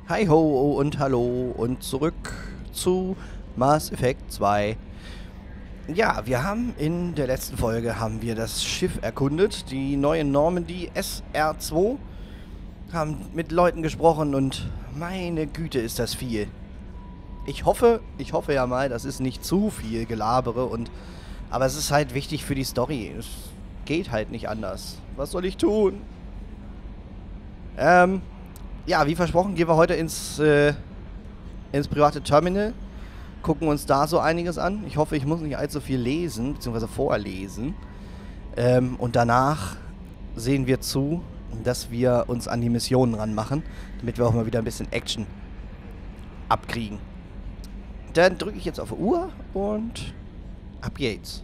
Hi ho und hallo und zurück zu Mass Effect 2. Ja, wir haben in der letzten Folge das Schiff erkundet, die neue Normandy SR2, haben mit Leuten gesprochen und meine Güte ist das viel. Ich hoffe ja mal, das ist nicht zu viel Gelabere aber es ist halt wichtig für die Story. Es geht halt nicht anders. Was soll ich tun? Ja, wie versprochen, gehen wir heute ins private Terminal. Gucken uns da so einiges an. Ich hoffe, ich muss nicht allzu viel lesen, beziehungsweise vorlesen. Und danach sehen wir zu, dass wir uns an die Missionen ranmachen, damit wir auch mal wieder ein bisschen Action abkriegen. Dann drücke ich jetzt auf Uhr und ab geht's.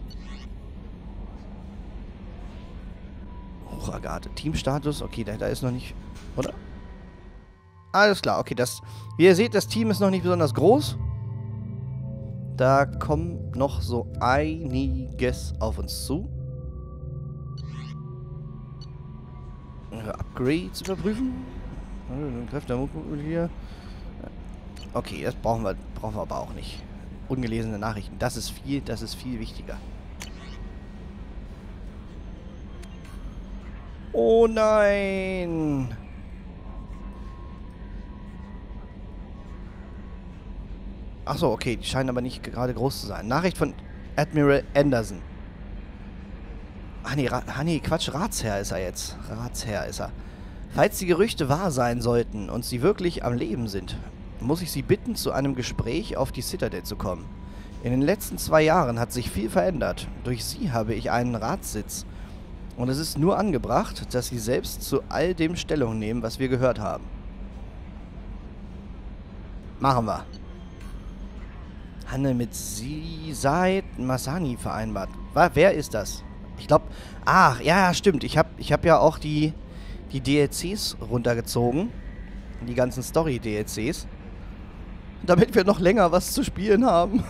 Hochagate. Teamstatus. Okay, da ist noch nicht... Oder? Alles klar, okay, wie ihr seht, das Team ist noch nicht besonders groß. Da kommt noch so einiges auf uns zu. Upgrades überprüfen. Kräfte hier. Okay, das brauchen wir aber auch nicht. Ungelesene Nachrichten, das ist viel wichtiger. Oh nein! Achso, okay, die scheinen aber nicht gerade groß zu sein. Nachricht von Admiral Anderson. Nee, Quatsch, Ratsherr ist er jetzt. Ratsherr ist er. Falls die Gerüchte wahr sein sollten und sie wirklich am Leben sind, muss ich Sie bitten, zu einem Gespräch auf die Citadel zu kommen. In den letzten 2 Jahren hat sich viel verändert. Durch Sie habe ich einen Ratssitz. Und es ist nur angebracht, dass Sie selbst zu all dem Stellung nehmen, was wir gehört haben. Machen wir. Handel mit Said Masani vereinbart. Wer ist das? Ich glaube... Ach, ja, stimmt. Ich hab ja auch die DLCs runtergezogen. Die ganzen Story-DLCs. Damit wir noch länger was zu spielen haben.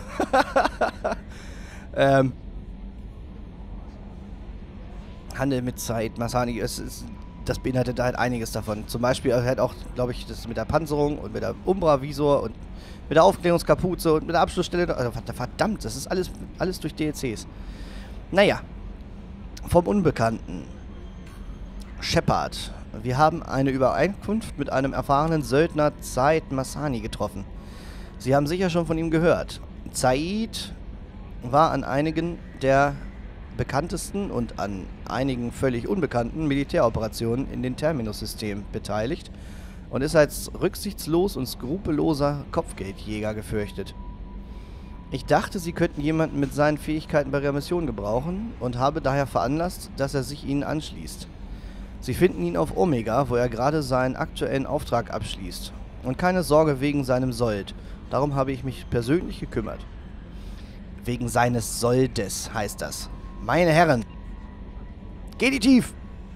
Handel mit Said Masani. Das beinhaltet halt einiges davon. Zum Beispiel halt auch, glaube ich, das mit der Panzerung und mit der Umbra-Visor und mit der Aufklärungskapuze und mit der Abschlussstelle. Also, verdammt, das ist alles durch DLCs. Naja. Vom Unbekannten. Shepard. Wir haben eine Übereinkunft mit einem erfahrenen Söldner Said Masani getroffen. Sie haben sicher schon von ihm gehört. Said war an einigen der bekanntesten und an einigen völlig unbekannten Militäroperationen in den Terminus-System beteiligt und ist als rücksichtslos und skrupelloser Kopfgeldjäger gefürchtet. Ich dachte, Sie könnten jemanden mit seinen Fähigkeiten bei Ihrer Mission gebrauchen und habe daher veranlasst, dass er sich Ihnen anschließt. Sie finden ihn auf Omega, wo er gerade seinen aktuellen Auftrag abschließt. Und keine Sorge wegen seinem Sold. Darum habe ich mich persönlich gekümmert. Wegen seines Soldes heißt das. Meine Herren, genitiv!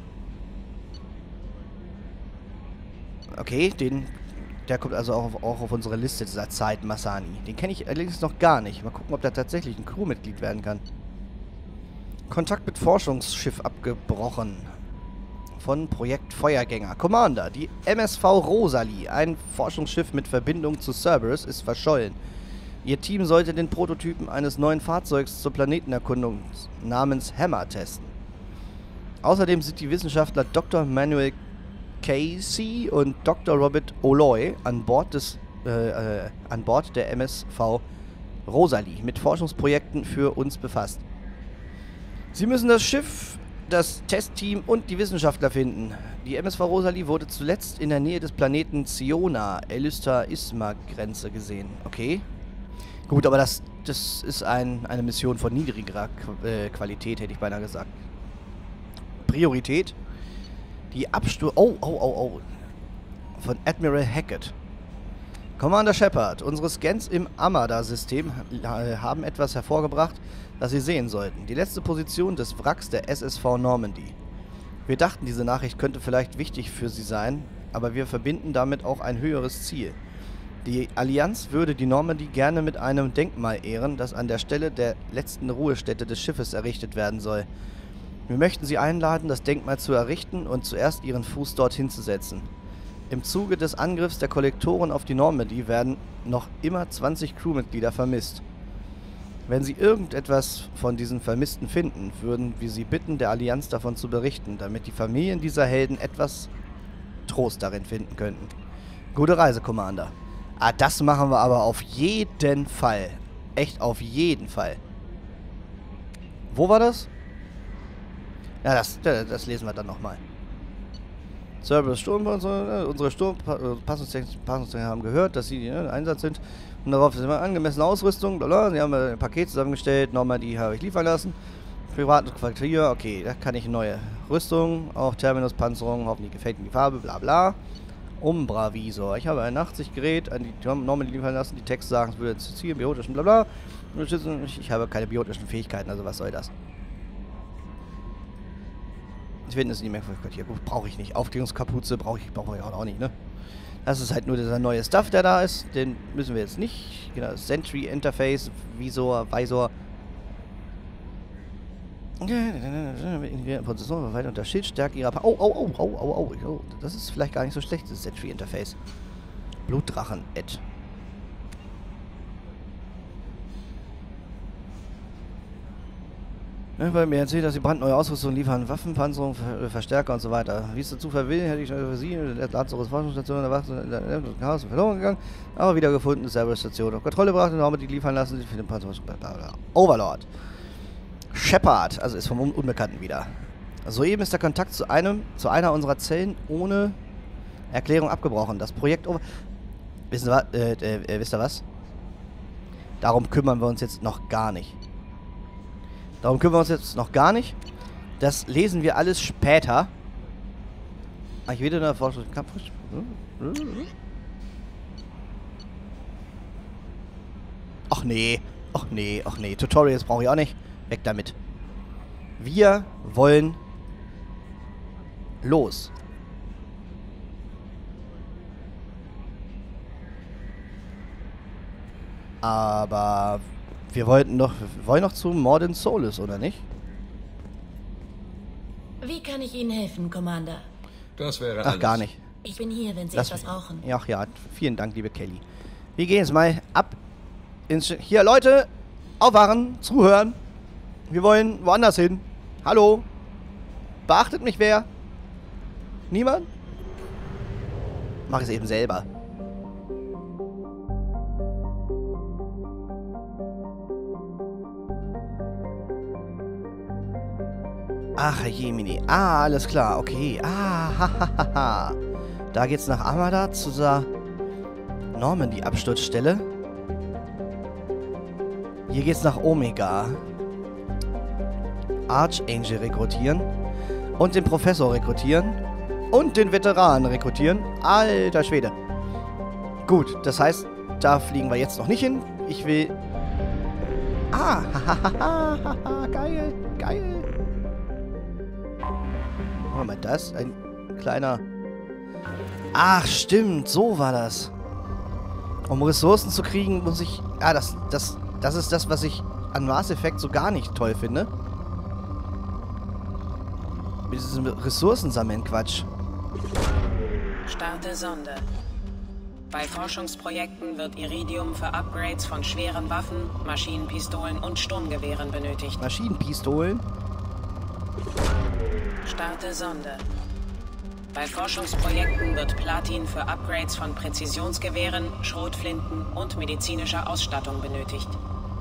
Okay, der kommt also auch auf unsere Liste, dieser Said Masani. Den kenne ich allerdings noch gar nicht. Mal gucken, ob der tatsächlich ein Crewmitglied werden kann. Kontakt mit Forschungsschiff abgebrochen. Von Projekt Feuergänger. Commander, die MSV Rosalie, ein Forschungsschiff mit Verbindung zu Cerberus, ist verschollen. Ihr Team sollte den Prototypen eines neuen Fahrzeugs zur Planetenerkundung namens Hammer testen. Außerdem sind die Wissenschaftler Dr. Manuel Casey und Dr. Robert Oloy an Bord der MSV Rosalie mit Forschungsprojekten für uns befasst. Sie müssen das Schiff, das Testteam und die Wissenschaftler finden. Die MSV Rosalie wurde zuletzt in der Nähe des Planeten Ziona, Elysta-Isma-Grenze gesehen. Okay. Gut, aber das ist eine Mission von niedrigerer Qualität, hätte ich beinahe gesagt. Priorität. Die Absturz... Oh. Von Admiral Hackett. Commander Shepard, unsere Scans im Amada-System haben etwas hervorgebracht, das Sie sehen sollten. Die letzte Position des Wracks der SSV Normandy. Wir dachten, diese Nachricht könnte vielleicht wichtig für Sie sein, aber wir verbinden damit auch ein höheres Ziel. Die Allianz würde die Normandy gerne mit einem Denkmal ehren, das an der Stelle der letzten Ruhestätte des Schiffes errichtet werden soll. Wir möchten Sie einladen, das Denkmal zu errichten und zuerst Ihren Fuß dorthin zu setzen. Im Zuge des Angriffs der Kollektoren auf die Normandy werden noch immer 20 Crewmitglieder vermisst. Wenn Sie irgendetwas von diesen Vermissten finden, würden wir Sie bitten, der Allianz davon zu berichten, damit die Familien dieser Helden etwas Trost darin finden könnten. Gute Reise, Commander. Ah, das machen wir aber auf jeden Fall. Echt auf jeden Fall. Wo war das? Ja, das lesen wir dann nochmal. Cerberus Sturmpanzer, unsere Sturmpassungstechniker haben gehört, dass sie im Einsatz sind und darauf sind wir angemessene Ausrüstung, blablabla. Sie haben ein Paket zusammengestellt, Normandy habe ich liefern lassen. Privates Quartier, okay, da kann ich neue Rüstung, auch Terminus-Panzerung, hoffentlich gefällt mir die Farbe, bla bla. Umbra-Visor, ich habe ein 80-Gerät an die Normandy liefern lassen, die Texte sagen, es würde zu Ziel, biotischen, bla bla. Ich habe keine biotischen Fähigkeiten, also was soll das? Ich finde es nicht mehr Quartier. Gut, brauche ich nicht. Aufklärungskapuze brauche ich auch nicht, ne? Das ist halt nur dieser neue Stuff, der da ist. Den müssen wir jetzt nicht. Genau, Sentry Interface, Visor. Prozessor weiter unter Schildstärke ihrer Oh. Das ist vielleicht gar nicht so schlecht, das Sentry Interface. Blutdrachen, Ed. Weil mir erzählt, dass sie brandneue Ausrüstung liefern, Waffenpanzerung, Verstärker und so weiter. Wie es dazu verwillen, hätte ich für sie in der Lazarus Forschungsstation in der Chaos verloren gegangen, aber wieder gefunden, Cerberus-Station auf Kontrolle gebracht und haben die liefern lassen, für den Panzer. Overlord. Shepard, also ist vom Unbekannten wieder. Soeben ist der Kontakt zu einer unserer Zellen ohne Erklärung abgebrochen. Das Projekt wisst ihr was? Darum kümmern wir uns jetzt noch gar nicht. Das lesen wir alles später. Ich wieder eine Forschung. Ach nee. Tutorials brauche ich auch nicht. Weg damit. Wir wollen los. Aber wir wollen noch zu Mordin Solus, oder nicht? Wie kann ich Ihnen helfen, Commander? Das wäre alles. Ach, gar nicht. Ich bin hier, wenn Sie etwas brauchen. Ach ja, vielen Dank, liebe Kelly. Wir gehen jetzt mal ab ins... Hier, Leute, aufwachen, zuhören. Wir wollen woanders hin. Hallo? Beachtet mich wer? Niemand? Mach es eben selber. Ach, Jemini. Ah, alles klar. Okay. Ah, Da geht's nach Amada zu der Normandy-Absturzstelle. Hier geht's nach Omega. Archangel rekrutieren. Und den Professor rekrutieren. Und den Veteran rekrutieren. Alter Schwede. Gut, das heißt, da fliegen wir jetzt noch nicht hin. Ich will... Ah, geil. Machen wir mal das. Ein kleiner... Ach, stimmt. So war das. Um Ressourcen zu kriegen, muss ich... Ah, das ist das, was ich an Mass Effect so gar nicht toll finde. Mit diesem Ressourcen sammeln, Quatsch. Starte Sonde. Bei Forschungsprojekten wird Iridium für Upgrades von schweren Waffen, Maschinenpistolen und Sturmgewehren benötigt. Maschinenpistolen? Starte Sonde. Bei Forschungsprojekten wird Platin für Upgrades von Präzisionsgewehren, Schrotflinten und medizinischer Ausstattung benötigt.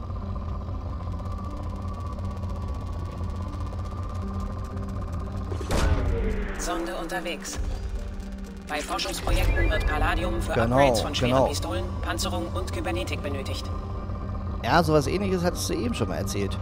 Sonde unterwegs. Bei Forschungsprojekten wird Palladium für Upgrades von schweren Pistolen, Panzerung und Kybernetik benötigt. Ja, sowas Ähnliches hattest du eben schon mal erzählt.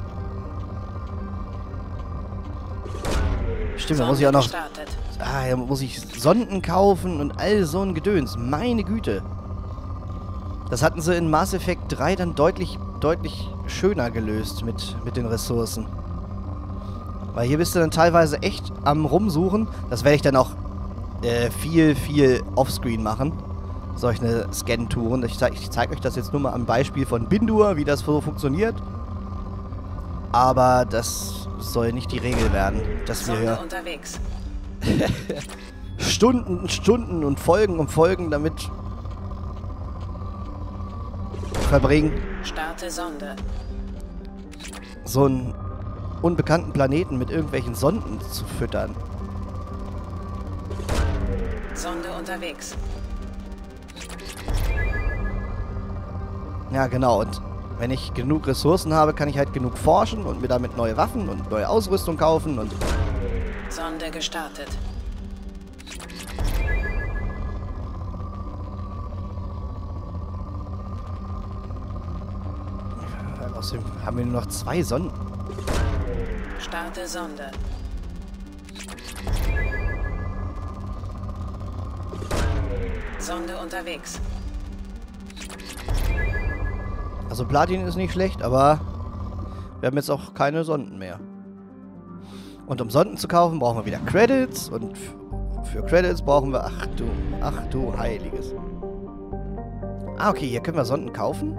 Stimmt, da muss ich auch noch... Gestartet. Ah, da muss ich Sonden kaufen und all so ein Gedöns. Meine Güte. Das hatten sie in Mass Effect 3 dann deutlich schöner gelöst mit den Ressourcen. Weil hier bist du dann teilweise echt am Rumsuchen. Das werde ich dann auch viel offscreen machen. Solche Scan-Touren. Ich zeige euch das jetzt nur mal am Beispiel von Bindur, wie das so funktioniert. Aber das soll nicht die Regel werden, dass wir hier... Unterwegs. Stunden und Stunden und Folgen um Folgen damit verbringen. Starte Sonde. So einen unbekannten Planeten mit irgendwelchen Sonden zu füttern. Sonde unterwegs. Ja, genau. Und wenn ich genug Ressourcen habe, kann ich halt genug forschen und mir damit neue Waffen und neue Ausrüstung kaufen und... Sonde gestartet. Außerdem haben wir nur noch 2 Sonden. Starte Sonde. Sonde unterwegs. Also Platin ist nicht schlecht, aber wir haben jetzt auch keine Sonden mehr. Und um Sonden zu kaufen, brauchen wir wieder Credits. Und für Credits brauchen wir... Ach du Heiliges. Ah, okay, hier können wir Sonden kaufen.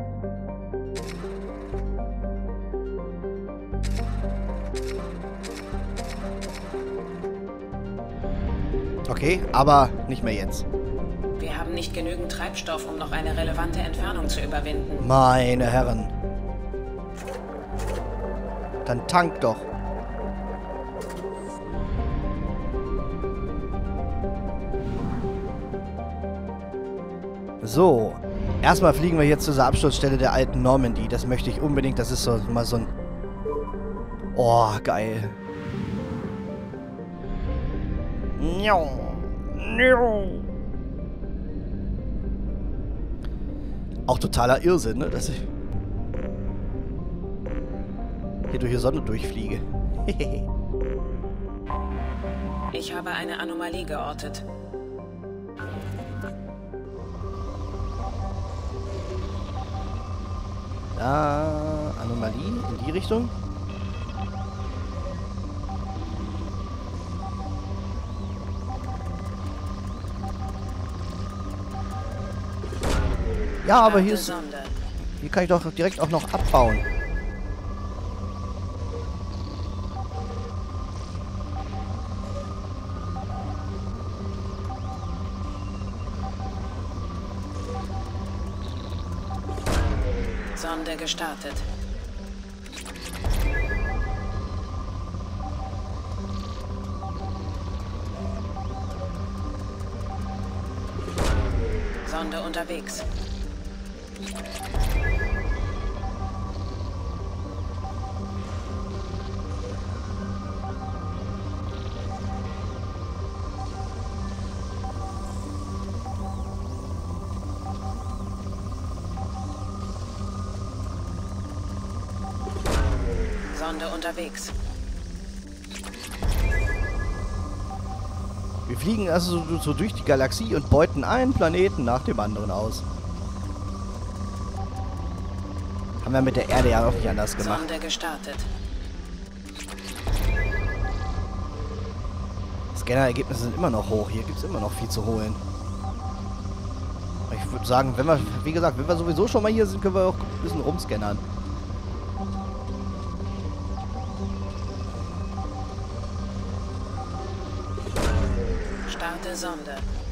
Okay, aber nicht mehr jetzt. Wir haben nicht genügend Treibstoff, um noch eine relevante Entfernung zu überwinden. Meine Herren. Dann tank doch. So. Erstmal fliegen wir hier zu dieser Absturzstelle der alten Normandy. Das möchte ich unbedingt. Das ist so mal so ein... Oh, geil. Auch totaler Irrsinn, ne? Dass ich hier durch die Sonne durchfliege. Ich habe eine Anomalie geortet. Da, Anomalie in die Richtung. Ja, aber hier ist... Hier kann ich doch direkt auch noch abbauen. Sonde gestartet. Sonde unterwegs. Sonde unterwegs. Wir fliegen also so durch die Galaxie und beuten einen Planeten nach dem anderen aus. Haben wir mit der Erde ja auch nicht anders gemacht. Sonde gestartet. Scanner-Ergebnisse sind immer noch hoch. Hier gibt es immer noch viel zu holen. Ich würde sagen, wenn wir, wie gesagt, wenn wir sowieso schon mal hier sind, können wir auch ein bisschen rumscannern. Starte Sonde.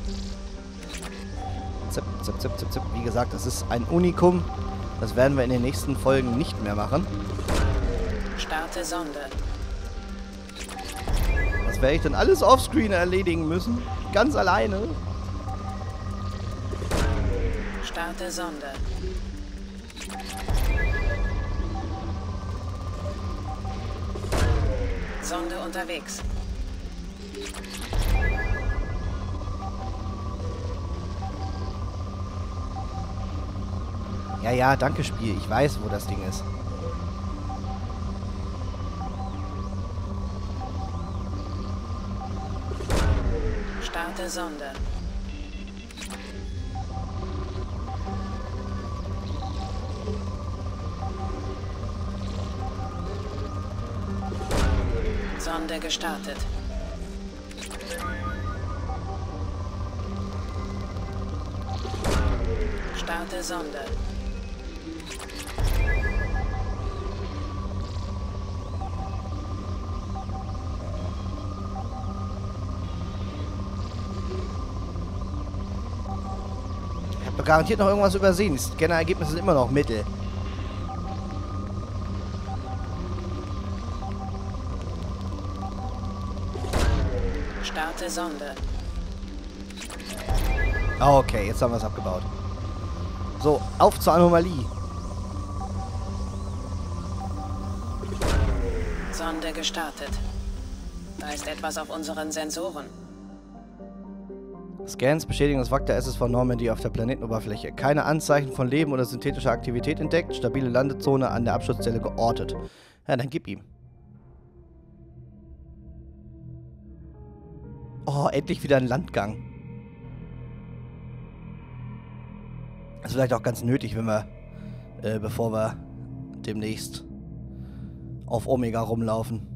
Zip, zip, zip, zip, zip. Wie gesagt, das ist ein Unikum. Das werden wir in den nächsten Folgen nicht mehr machen. Starte Sonde. Das werde ich dann alles offscreen erledigen müssen. Ganz alleine. Starte Sonde. Sonde unterwegs. Ja, ja, danke Spiel. Ich weiß, wo das Ding ist. Starte Sonde. Sonde gestartet. Starte Sonde. hab doch garantiert noch irgendwas übersehen. Das Scanner-Ergebnis ist immer noch Mittel. Starte Sonde. Ah, okay, jetzt haben wir es abgebaut. So, auf zur Anomalie. Sonde gestartet. Da ist etwas auf unseren Sensoren. Scans bestätigen das Wrack der SSV Normandy auf der Planetenoberfläche. Keine Anzeichen von Leben oder synthetischer Aktivität entdeckt. Stabile Landezone an der Abschusszelle geortet. Ja, dann gib ihm. Oh, endlich wieder ein Landgang. Das ist vielleicht auch ganz nötig, wenn wir, bevor wir demnächst auf Omega rumlaufen.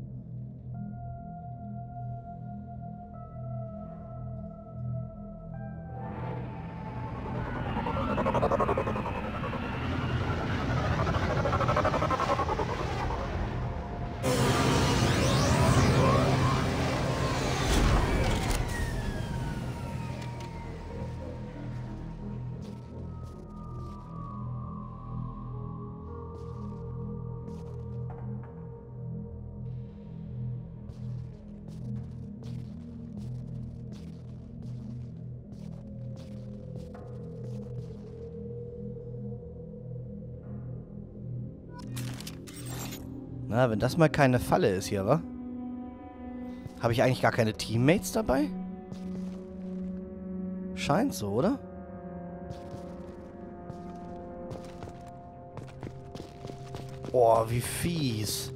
Na, wenn das mal keine Falle ist hier, wa? Habe ich eigentlich gar keine Teammates dabei? Scheint so, oder? Boah, wie fies.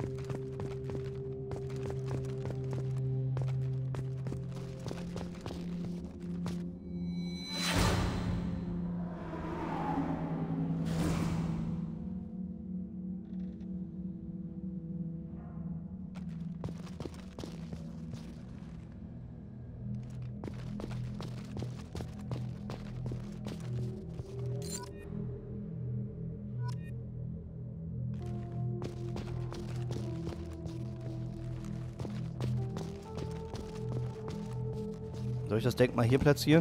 Soll ich das Denkmal hier platzieren?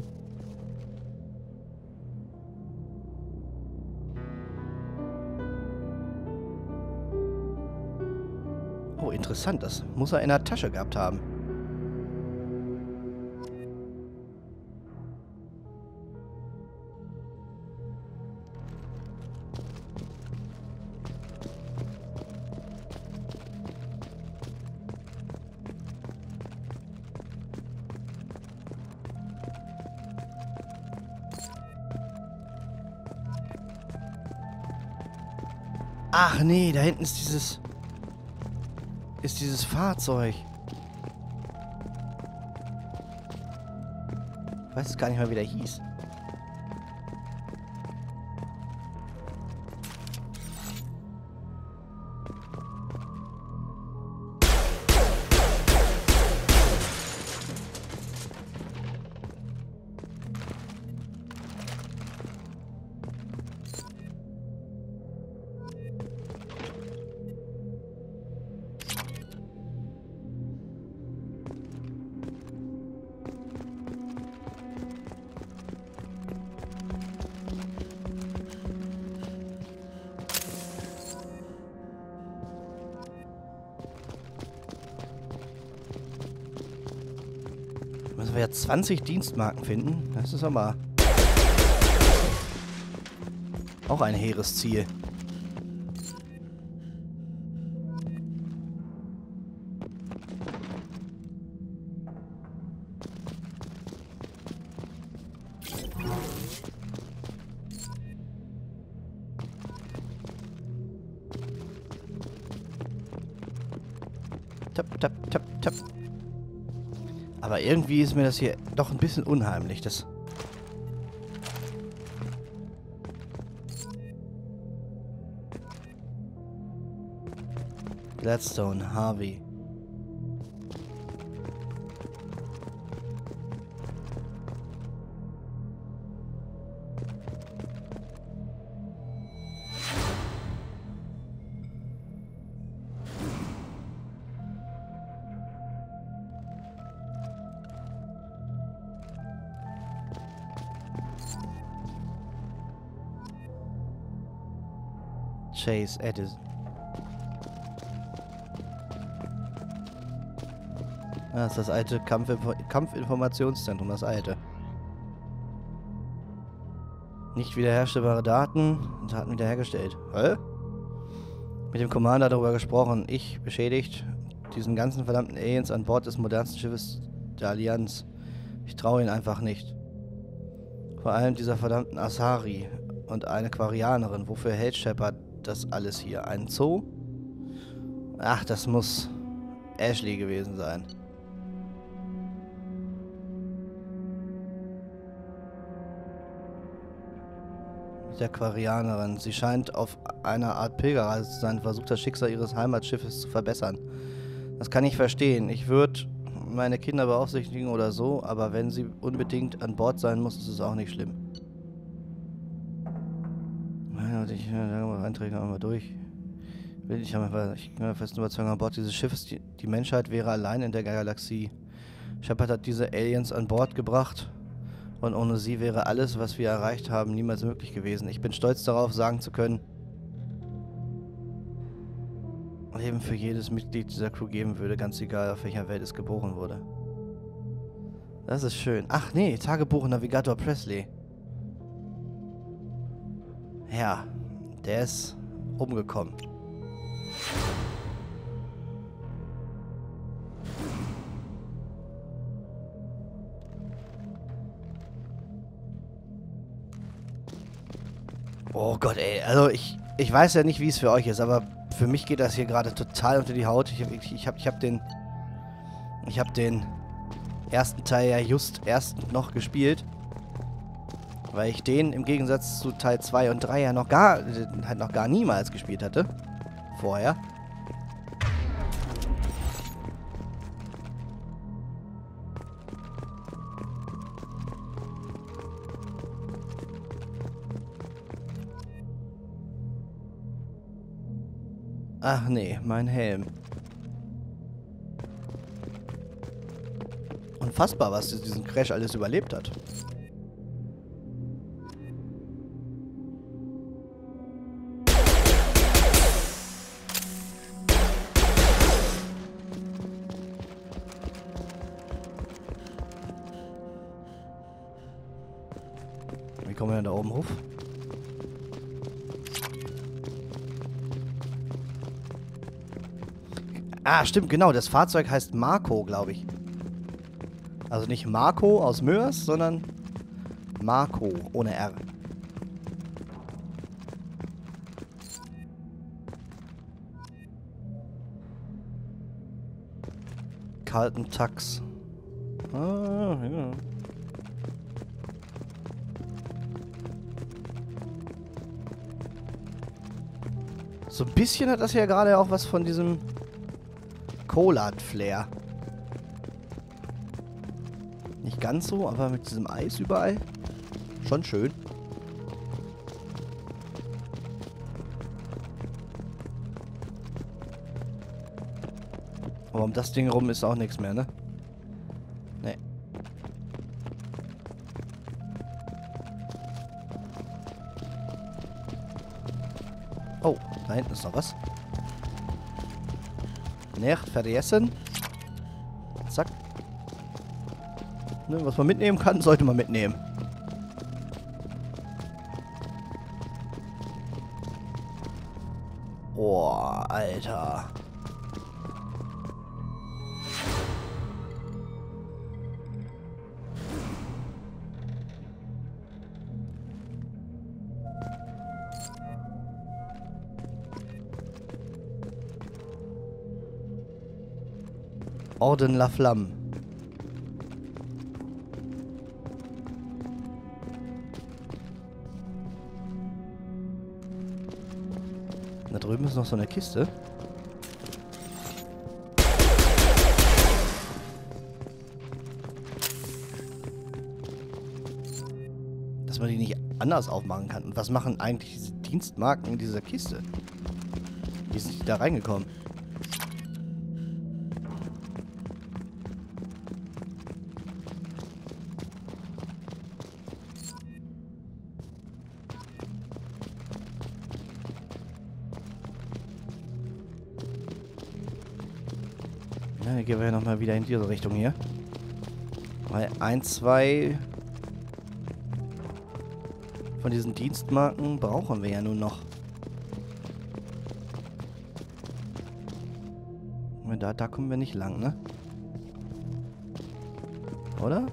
Oh, interessant. Das muss er in der Tasche gehabt haben. Ach nee, da hinten ist dieses Fahrzeug. Ich weiß es gar nicht mal, wie der hieß. Müssen wir jetzt 20 Dienstmarken finden? Das ist aber auch ein hehres Ziel. Tap, tap, tap, tap. Aber irgendwie ist mir das hier doch ein bisschen unheimlich. Das Gladstone, Harvey. Chase Edison. Das ist das alte Kampfinformationszentrum, das alte. Nicht wiederherstellbare Daten wiederhergestellt. Hä? Mit dem Commander darüber gesprochen. Ich beschädigt diesen ganzen verdammten Aliens an Bord des modernsten Schiffes der Allianz. Ich traue ihnen einfach nicht. Vor allem dieser verdammten Asari und eine Quarianerin. Wofür hält Shepard das alles hier? Ein Zoo? Ach, das muss Ashley gewesen sein. Der Quarianerin. Sie scheint auf einer Art Pilgerreise zu sein, versucht das Schicksal ihres Heimatschiffes zu verbessern. Das kann ich verstehen. Ich würde meine Kinder beaufsichtigen oder so, aber wenn sie unbedingt an Bord sein muss, ist es auch nicht schlimm. Ich Einträge einmal durch. Ich bin der festen Überzeugung, an Bord dieses Schiffes, die Menschheit wäre allein in der Galaxie. Shepard hat diese Aliens an Bord gebracht. Und ohne sie wäre alles, was wir erreicht haben, niemals möglich gewesen. Ich bin stolz darauf, sagen zu können, Leben für jedes Mitglied dieser Crew geben würde, ganz egal, auf welcher Welt es geboren wurde. Das ist schön. Ach nee, Tagebuch Navigator Presley. Ja, der ist umgekommen. Oh Gott, ey. Also ich weiß ja nicht, wie es für euch ist, aber für mich geht das hier gerade total unter die Haut. Ich hab den ersten Teil ja just erst noch gespielt. Weil ich den im Gegensatz zu Teil 2 und 3 ja noch gar niemals gespielt hatte. Vorher. Ach nee, mein Helm. Unfassbar, was diesen Crash alles überlebt hat. Wie kommen wir denn da oben hoch? Ah, stimmt, genau. Das Fahrzeug heißt Marco, glaube ich. Also nicht Marco aus Mörs, sondern Marco ohne R. Carlton Tax. Ah, ja. So ein bisschen hat das ja gerade auch was von diesem Colat-Flair. Nicht ganz so, aber mit diesem Eis überall. Schon schön. Aber um das Ding rum ist auch nichts mehr, ne? Nee. Oh, da hinten ist noch was. Nicht vergessen. Zack. Ne, was man mitnehmen kann, sollte man mitnehmen. Boah, Alter. Orden La Flamme. Da drüben ist noch so eine Kiste. Dass man die nicht anders aufmachen kann. Und was machen eigentlich diese Dienstmarken in dieser Kiste? Wie sind die da reingekommen? dann gehen wir ja nochmal wieder in diese Richtung hier. Weil 1, 2 von diesen Dienstmarken brauchen wir ja nun noch. Da kommen wir nicht lang, ne? Oder?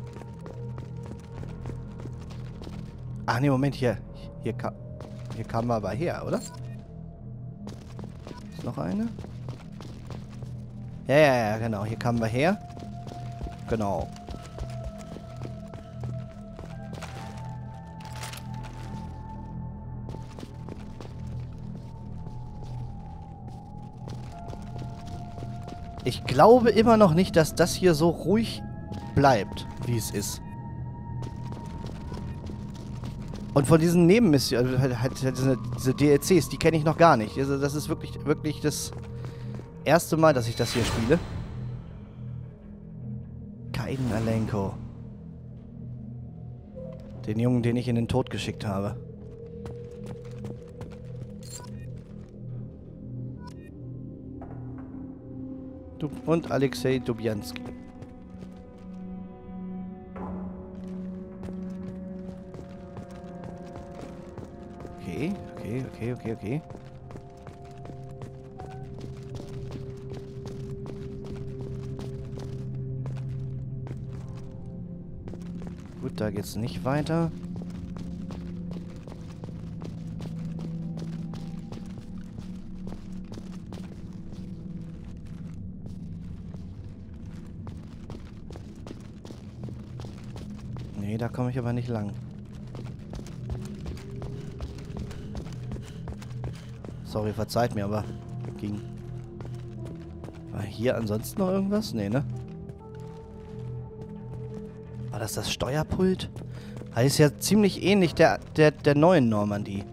Ach ne, Moment, hier kamen wir aber her, oder? Ist noch eine? Ja, genau. Hier kamen wir her. Genau. Ich glaube immer noch nicht, dass das hier so ruhig bleibt, wie es ist. Und von diesen Nebenmissionen, diese DLCs, die kenne ich noch gar nicht. Also das ist wirklich das erste Mal, dass ich das hier spiele. Kaiden Alenko. Den Jungen, den ich in den Tod geschickt habe. Und Alexei Dubjanski. Okay. Gut, da geht's nicht weiter. Nee, da komme ich aber nicht lang. Sorry, verzeiht mir, aber ging. War hier ansonsten noch irgendwas? Nee, ne? War das das Steuerpult? Das ist ja ziemlich ähnlich der neuen Normandie.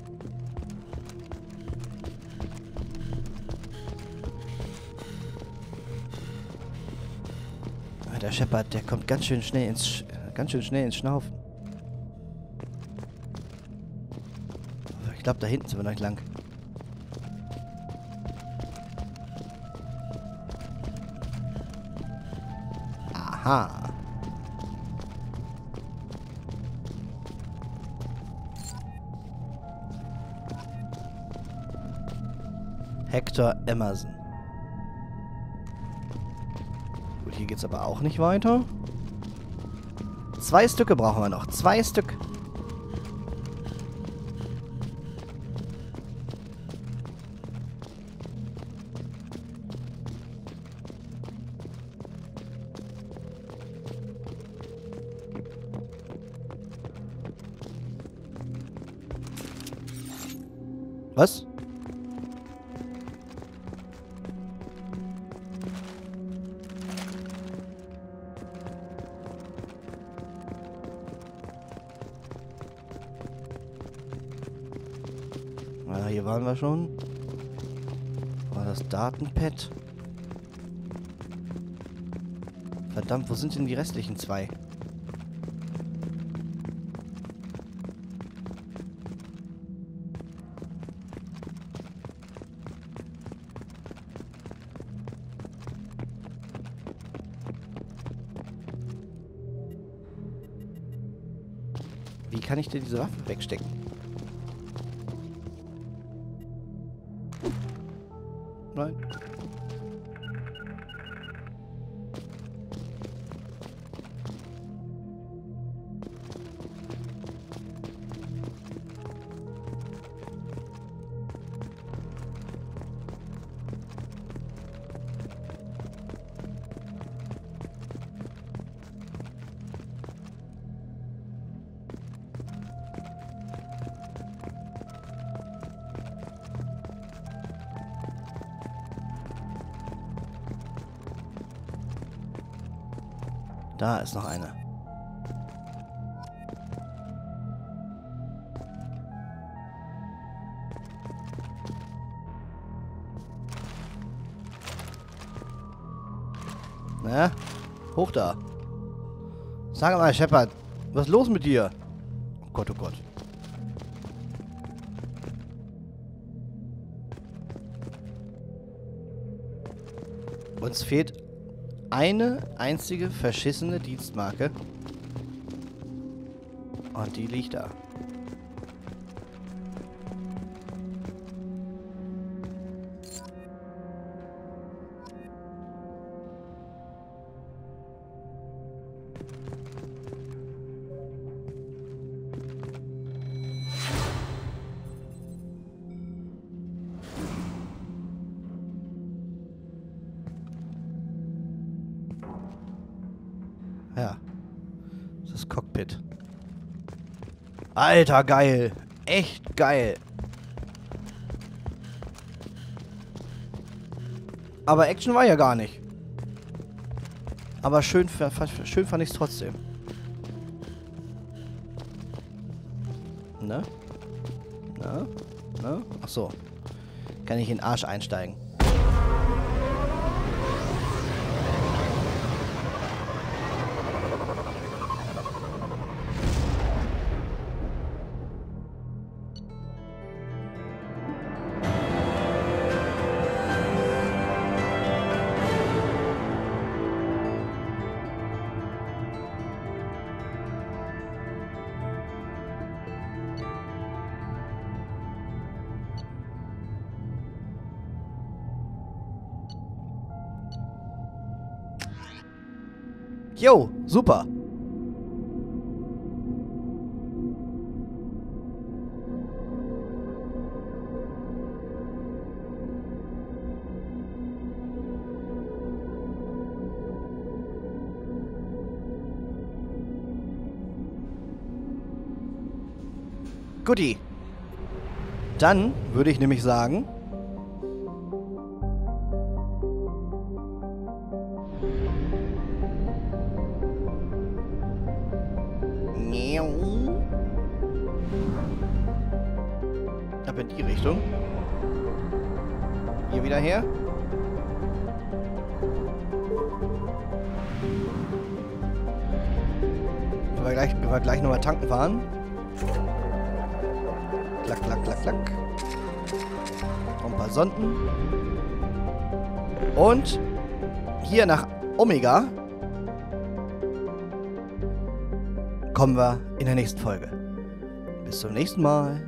Aber der Shepard, der kommt ganz schön schnell ins Schnaufen. Ich glaube, da hinten sind wir noch nicht lang. Aha. Hector Emerson. Gut, hier geht's aber auch nicht weiter. 2 Stücke brauchen wir noch. 2 Stück. Was? Na, hier waren wir schon. War das Datenpad? Verdammt, wo sind denn die restlichen 2? Wie kann ich denn diese Waffe wegstecken? Nein. Da ist noch eine. Na, hoch da. Sag mal, Shepard, was ist los mit dir? Oh Gott, oh Gott. Uns fehlt eine einzige verschissene Dienstmarke. Und die liegt da. Ja. Das ist das Cockpit. Alter, geil. Echt geil. Aber Action war ja gar nicht. Aber schön fand ich es trotzdem. Ne? Ne? Ne? Ach so. Kann ich in den Arsch einsteigen. Jo, super. Guti. Dann würde ich nämlich sagen... Ab in die Richtung. Hier wieder her. Wenn wir gleich nochmal tanken fahren. Klack, klack, klack, klack. Noch ein paar Sonden. Und hier nach Omega kommen wir in der nächsten Folge. Bis zum nächsten Mal.